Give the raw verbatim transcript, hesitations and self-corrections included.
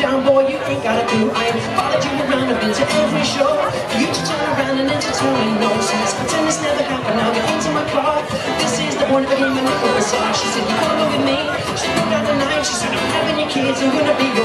down, boy, you ain't gotta do. I have followed you around, I've been to every show for you to turn around and entertain me. No sense, pretend this never happened. Now get into my car. This is the one for him and the bizarre. She said, you wanna go with me? She put down the night. She said, I'm having your kids, I'm gonna be your